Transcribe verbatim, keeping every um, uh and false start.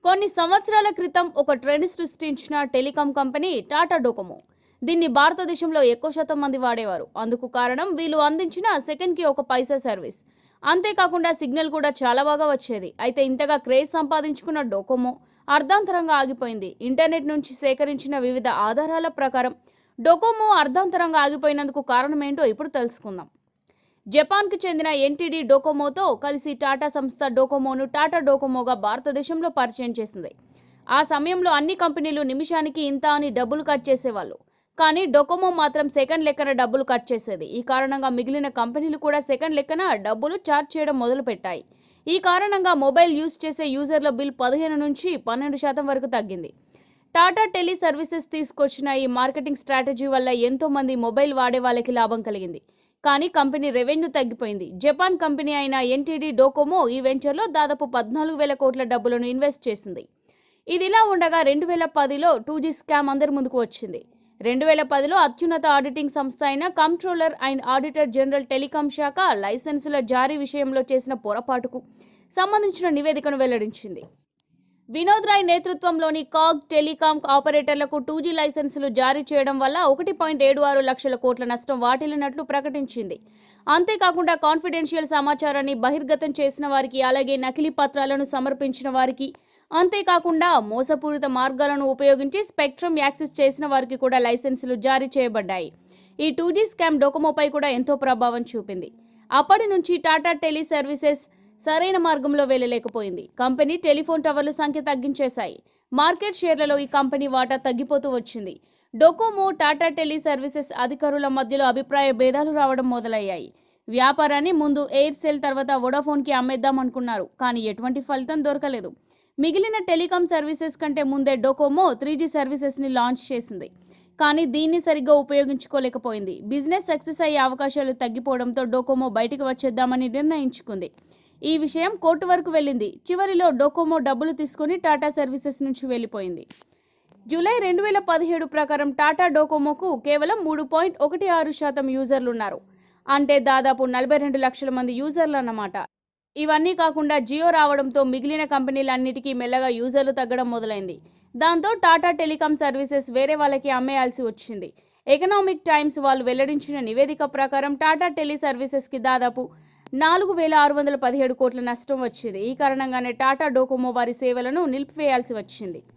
కొన్ని సంవత్సరాల క్రితం ఒక ట్రెండ్ సృష్టించిన టెలికాం కంపెనీ టాటా డోకోమో. దీన్ని భారతదేశంలో ఎక్కువ శాతం మంది వాడేవారు. అందుకు కారణం వీళ్ళు అందించిన సెకండ్ కి ఒక పైసా సర్వీస్. అంతేకాకుండా సిగ్నల్ కూడా చాలా బాగా వచ్చేది. అయితే ఇంతగా క్రేజ్ సంపాదించుకున్న డోకోమో అర్ధాంతరంగా ఆగిపోయింది. ఇంటర్నెట్ నుంచి సేకరించిన వివిధ ఆధారాల ప్రకారం డోకోమో అర్ధాంతరంగా ఆగిపోయినందుకు కారణం ఏంటో ఇప్పుడు తెలుసుకుందాం. జపాన్కు చెందిన ఎన్టీడీ డోకోమోతో కలిసి టాటా సంస్థ డోకోమోను టాటా డోకోమోగా భారతదేశంలో పరిచయం చేసింది. ఆ సమయంలో అన్ని కంపెనీలు నిమిషానికి ఇంత అని డబ్బులు కట్ చేసేవాళ్ళు. కానీ డోకోమో మాత్రం సెకండ్ లెక్కన డబ్బులు కట్ చేసేది. ఈ కారణంగా మిగిలిన కంపెనీలు కూడా సెకండ్ లెక్కన డబ్బులు ఛార్జ్ చేయడం మొదలుపెట్టాయి. ఈ కారణంగా మొబైల్ యూజ్ చేసే యూజర్ల బిల్ పదిహేను నుంచి పన్నెండు శాతం వరకు తగ్గింది. టాటా టెలి సర్వీసెస్ తీసుకొచ్చిన ఈ మార్కెటింగ్ స్ట్రాటజీ వల్ల ఎంతో మంది మొబైల్ వాడే వాళ్ళకి లాభం కలిగింది. కానీ కంపెనీ రెవెన్యూ తగ్గిపోయింది. జపాన్ కంపెనీ అయిన ఎన్టీడీ డోకోమో ఈ వెంచర్లో దాదాపు పద్నాలుగు వేల కోట్ల డబ్బులను ఇన్వెస్ట్ చేసింది. ఇదిలా ఉండగా రెండు వేల పదిలో టూ జీ స్కామ్ అందరి ముందుకు వచ్చింది. రెండు వేల పదిలో అత్యున్నత ఆడిటింగ్ సంస్థ అయిన controller and auditor general telecom శాఖ లైసెన్సుల జారీ విషయంలో చేసిన పొరపాటుకు సంబంధించిన నివేదికను వెల్లడించింది. వినోద్ రాయ్ నేతృత్వంలోని కాగ్ టెలికాం ఆపరేటర్లకు టూ జీ లైసెన్సులు జారీ చేయడం వల్ల ఒకటి పాయింట్ ఏడు ఆరు లక్షల కోట్ల నష్టం వాటిల్లినట్లు ప్రకటించింది. అంతేకాకుండా కాన్ఫిడెన్షియల్ సమాచారాన్ని బహిర్గతం చేసిన వారికి, అలాగే నకిలీ పత్రాలను సమర్పించిన వారికి, అంతేకాకుండా మోసపూరిత మార్గాలను ఉపయోగించి స్పెక్ట్రమ్ యాక్సెస్ చేసిన వారికి కూడా లైసెన్సులు జారీ చేయబడ్డాయి. ఈ టూ జీ స్కామ్ డోకోమోపై కూడా ఎంతో ప్రభావం చూపింది. అప్పటి నుంచి టాటా టెలి సర్వీసెస్ సరైన మార్గంలో వెళ్ళలేకపోయింది. కంపెనీ టెలిఫోన్ టవర్ల సంఖ్య తగ్గించేశాయి. మార్కెట్ షేర్లలో ఈ కంపెనీ వాటా తగ్గిపోతూ వచ్చింది. డోకోమో, టాటా టెలి సర్వీసెస్ అధికారుల మధ్యలో అభిప్రాయ భేదాలు రావడం మొదలయ్యాయి. వ్యాపారాన్ని ముందు ఎయిర్సెల్ తర్వాత వోడాఫోన్కి అమ్మేద్దాం అనుకున్నారు. కానీ ఎటువంటి ఫలితం దొరకలేదు. మిగిలిన టెలికాం సర్వీసెస్ కంటే ముందే డోకోమో త్రీ జీ సర్వీసెస్ ని లాంచ్ చేసింది. కానీ దీన్ని సరిగ్గా ఉపయోగించుకోలేకపోయింది. బిజినెస్ సక్సెస్ అయ్యే అవకాశాలు తగ్గిపోవడంతో డోకోమో బయటికి వచ్చేద్దామని నిర్ణయించుకుంది. ఈ విషయం కోర్టు వరకు వెళ్ళింది. చివరిలో డోకోమో డబ్బులు తీసుకుని టాటా సర్వీసెస్ నుంచి వెళ్లిపోయింది. జూలై రెండు వేల పదిహేడు ప్రకారం టాటా డోకోమోకు కేవలం మూడు పాయింట్ ఒకటి ఆరు శాతం యూజర్లు ఉన్నారు. అంటే దాదాపు నలభై రెండు లక్షల మంది యూజర్లు అన్నమాట. ఇవన్నీ కాకుండా జియో రావడంతో మిగిలిన కంపెనీలన్నిటికీ మెల్లగా యూజర్లు తగ్గడం మొదలైంది. దాంతో టాటా టెలికాం సర్వీసెస్ వేరే వాళ్ళకి అమ్మేయాల్సి వచ్చింది. ఎకనామిక్ టైమ్స్ వాళ్ళు వెల్లడించిన నివేదిక ప్రకారం టాటా టెలి సర్వీసెస్ కి దాదాపు నాలుగు వేల ఆరు వందల పదిహేడు కోట్ల నష్టం వచ్చింది. ఈ కారణంగానే టాటా డోకోమో వారి సేవలను నిలిపివేయాల్సి వచ్చింది.